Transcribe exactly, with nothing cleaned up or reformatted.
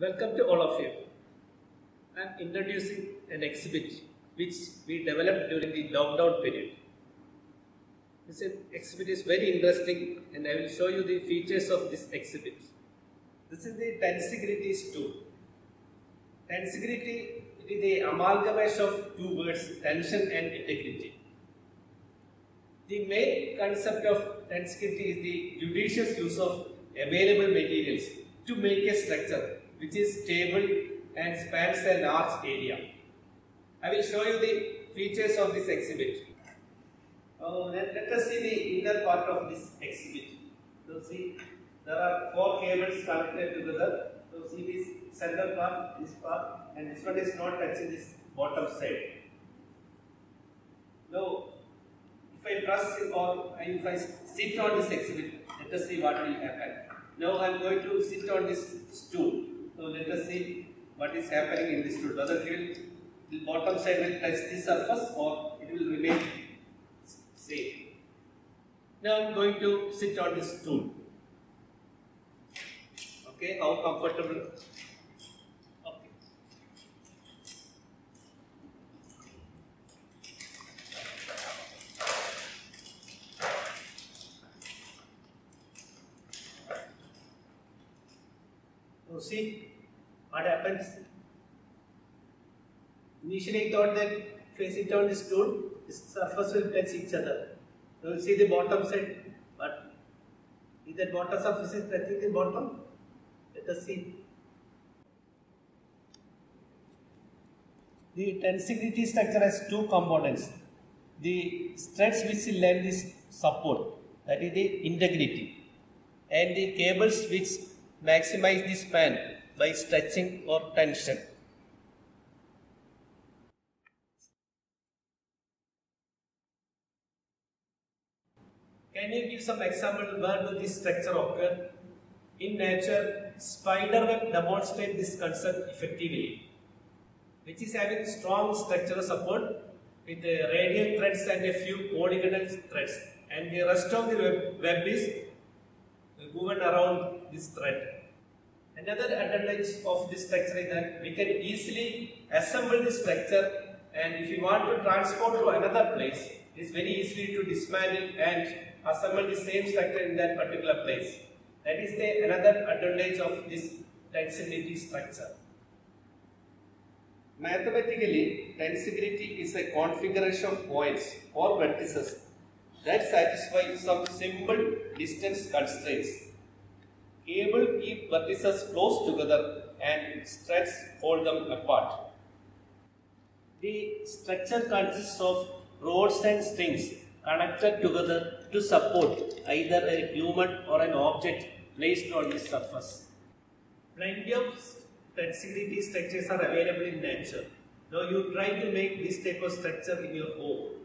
Welcome to all of you. I am introducing an exhibit which we developed during the lockdown period. This exhibit is very interesting and I will show you the features of this exhibit. This is the tensegrity stool. Tensegrity is the amalgamation of two words, tension and integrity. The main concept of tensegrity is the judicious use of available materials to make a structure which is stable and spans a large area. I will show you the features of this exhibit. Uh, let, let us see the inner part of this exhibit. So see, there are four cables connected together. So see this center part, this part, and this one is not touching this bottom side. Now, if I press or if I sit on this exhibit, let us see what will happen. Now I am going to sit on this stool. So let us see what is happening in this stool. Whether it will, the bottom side will touch this surface or it will remain same. Now I am going to sit on this stool. Okay, how comfortable? Okay. So see what happens. Initially I thought that if I sit on this stool, this surface will touch each other. So you see the bottom side, but is that bottom surface is touching the bottom? Let us see. The tensegrity structure has two components. The struts which lend this support, that is the integrity, and the cables which maximize the span by stretching or tension. Can you give some example where do this structure occur? In nature, spiderweb demonstrate this concept effectively, which is having strong structural support with the radial threads and a few polygonal threads, and the rest of the web, web is woven around this thread. Another advantage of this structure is that we can easily assemble this structure, and if you want to transport to another place, it is very easy to dismantle and assemble the same structure in that particular place. That is the another advantage of this tensegrity structure. Mathematically, tensegrity is a configuration of points or vertices that satisfy some simple distance constraints. Cable keep vertices close together and struts hold them apart. The structure consists of rods and strings connected together to support either a human or an object placed on this surface. Plenty of tensegrity structures are available in nature. Now you try to make this type of structure in your home.